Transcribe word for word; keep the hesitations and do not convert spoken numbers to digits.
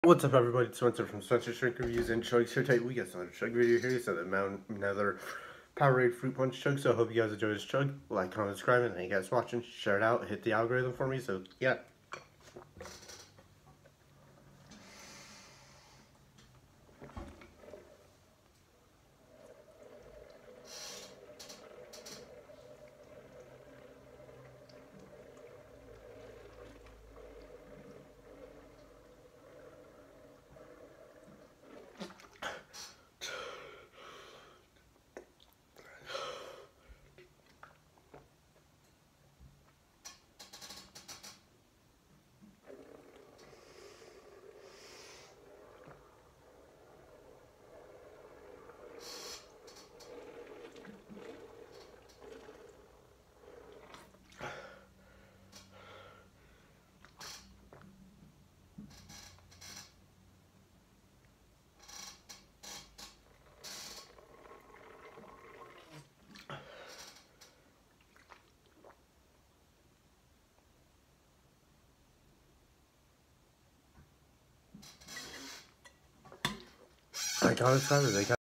What's up, everybody? It's Spencer from Spencer Drink Reviews and Chugs here today. We got another chug video here. So the Mount another Powerade fruit punch chug. So I hope you guys enjoy this chug. Like, comment, subscribe, and thank you guys for watching. Share it out, hit the algorithm for me. So yeah. I gotta try this.